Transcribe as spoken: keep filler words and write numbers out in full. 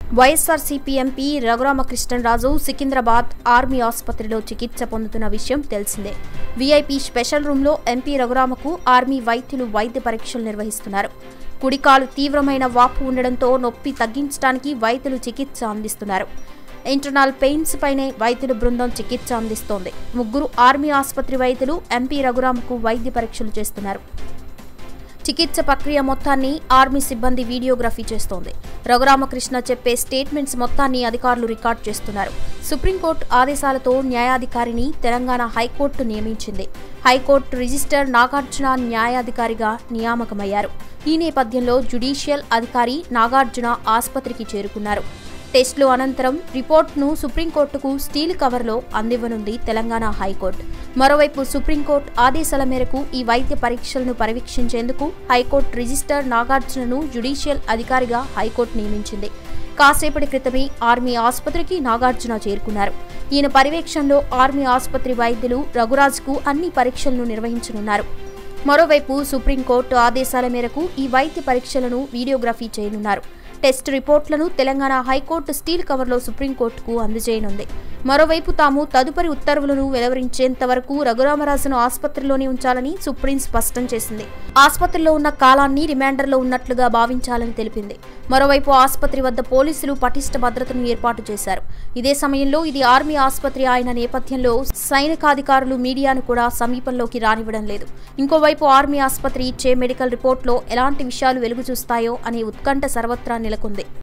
YSRCP MP Raghu Rama Raju Secunderabad army ఆసుపత్రిలో చికిత్స పొందుతున్న విషయం తెలిసిందే. వీఐపీ స్పెషల్ రూమ్లో ఎంపీ రఘురామకు ఆర్మీ వైద్యులు వైద్య పరీక్షలు నిర్వహిస్తున్నారు. కుడికాలు తీవ్రమైన వాపు ఉండడంతో నొప్పి తగ్గించడానికి వైద్యులు చికిత్స అందిస్తున్నారు. ఇంటర్నల్ పెయిన్స్ పైనే వైద్యుల బృందం చికిత్స అందిస్తోంది. ముగ్గురు ఆర్మీ ఆసుపత్రి వైద్యులు ఎంపీ రఘురామకు వైద్య పరీక్షలు చేస్తున్నారు. చికిత్స ప్రక్రియ మొత్తాన్ని ఆర్మీ సిబ్బంది వీడియోగ్రఫీ చేస్తోంది. రఘురామకృష్ణ చెప్పే స్టేట్మెంట్స్ మొత్తాన్ని అధికారులు రికార్డు చేస్తున్నారు. సుప్రీంకోర్టు ఆదేశాలతో న్యాయాధికారిని తెలంగాణ హైకోర్టు నియమించింది. హైకోర్టు రిజిస్టర్ నాగార్జున న్యాయాధికారిగా నియామకమయ్యారు. ఈ నేపథ్యంలో జ్యుడిషియల్ అధికారి నాగార్జున ఆసుపత్రికి చేరుకున్నారు. టెస్టులు అనంతరం రిపోర్టును సుప్రీంకోర్టుకు స్టీల్ కవర్లో అందివ్వనుంది తెలంగాణ హైకోర్టు. మరోవైపు సుప్రీంకోర్టు ఆదేశాల మేరకు ఈ వైద్య పరీక్షలను పర్యవేక్షించేందుకు హైకోర్టు రిజిస్టర్ నాగార్జునను జ్యుడిషియల్ అధికారిగా హైకోర్టు నియమించింది. కాసేపటి క్రితమే ఆర్మీ ఆసుపత్రికి నాగార్జున చేరుకున్నారు. ఈయన పర్యవేక్షణలో ఆర్మీ ఆసుపత్రి వైద్యులు రఘురాజ్కు అన్ని పరీక్షలను నిర్వహించనున్నారు. మరోవైపు సుప్రీంకోర్టు ఆదేశాల మేరకు ఈ వైద్య పరీక్షలను వీడియోగ్రఫీ చేయనున్నారు. టెస్ట్ రిపోర్టులను తెలంగాణ హైకోర్టు స్టీల్ కవర్లో సుప్రీంకోర్టుకు అందజేయనుంది. మరోవైపు తాము తదుపరి ఉత్తర్వులను వెలువరించేంత వరకు రఘురామరాజును ఆసుపత్రిలోనే ఉంచాలని సుప్రీం స్పష్టం చేసింది. ఆసుపత్రిలో ఉన్న కాలాన్ని రిమాండర్లో ఉన్నట్లుగా భావించాలని తెలిపింది. మరోవైపు ఆసుపత్రి వద్ద పోలీసులు పటిష్ట భద్రతను ఏర్పాటు చేశారు. ఇదే సమయంలో ఇది ఆర్మీ ఆసుపత్రి అయిన నేపథ్యంలో సైనికాధికారులు మీడియాను కూడా సమీపంలోకి రానివ్వడం లేదు. ఇంకోవైపు ఆర్మీ ఆసుపత్రి ఇచ్చే మెడికల్ రిపోర్టులో ఎలాంటి విషయాలు వెలుగు చూస్తాయో అనే ఉత్కంఠ సర్వత్రా నెలకొంది.